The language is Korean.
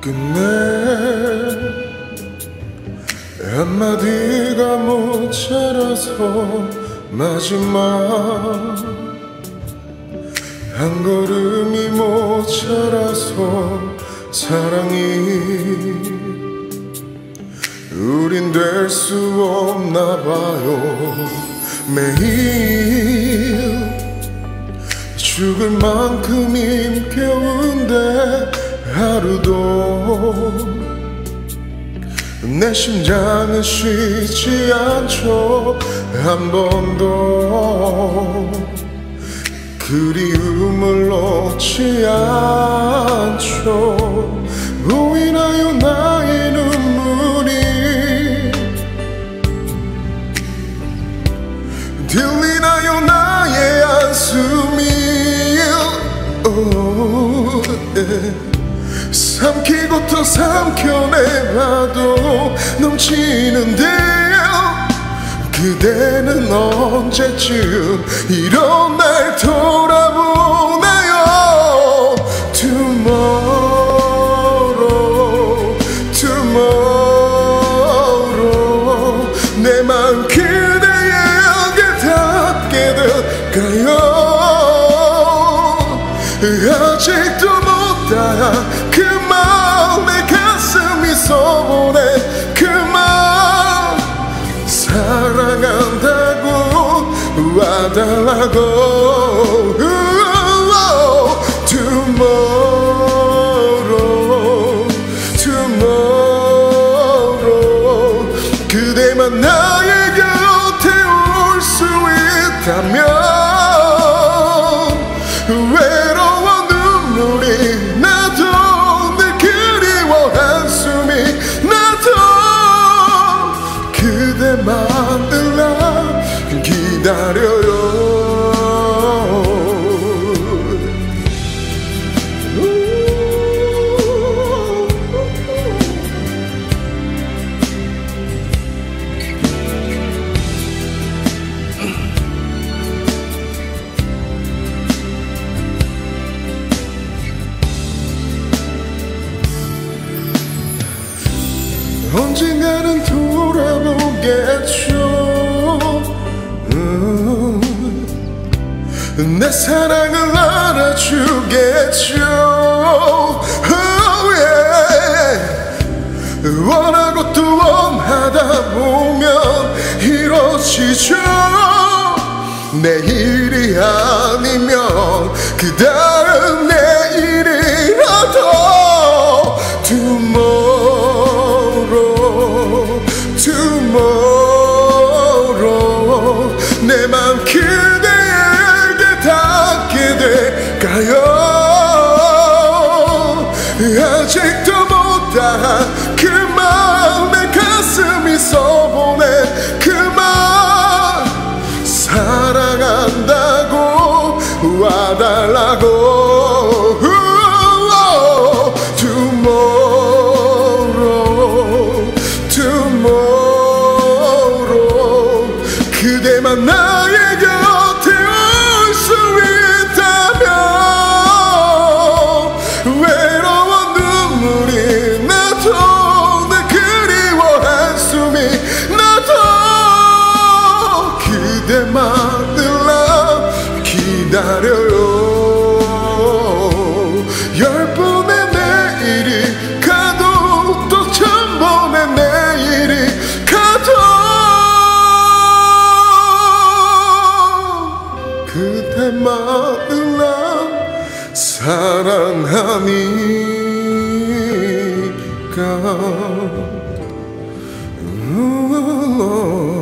끝내 한마디가 모자라서 마지막 한 걸음이 모자라서 사랑이 우린 될 수 없나 봐요. 매일 죽을 만큼 힘겨운데 하루도 내 심장은 쉬지 않죠. 한 번도 그리움을 놓지 않죠. 보이나요 나의 눈물이, 들리나요 나의 한숨이. 삼키고 또 삼켜내봐도 넘치는데요. 그대는 언제쯤 이런 날 돌아보나요? Tomorrow, tomorrow 내 맘 그대에게 닿게 될까요? 아직도 못다 그 마음에 가슴이 서보네. 그 마음 사랑한다고 와달라고. Tomorrow, tomorrow 그대만 나의 곁에 올 수 있다면 외로워 눈물이 나도 늘 그리워 한숨이 나도 그대만을 나 기다려요. 언젠가는 돌아보겠죠. 내 사랑을 알아주겠죠. Oh, yeah. 원하고 또 원하다 보면 이루어지죠. 내일이 아니면 그 다음 내일이라도 tomorrow 내 맘 그대에게 닿게 될까요? 아직도 못다 그 마음에 가슴이 서보네. 그 맘 사랑한다고 와달라고. 그대만 나의 곁에 올 수 있다면 외로워 눈물이 나도 내 그리워 한숨이 나도 그대만을 나 기다려요. 10번의 내일이 가도 또 1000번의 내일이 가도 그대만을 난 사랑하니까.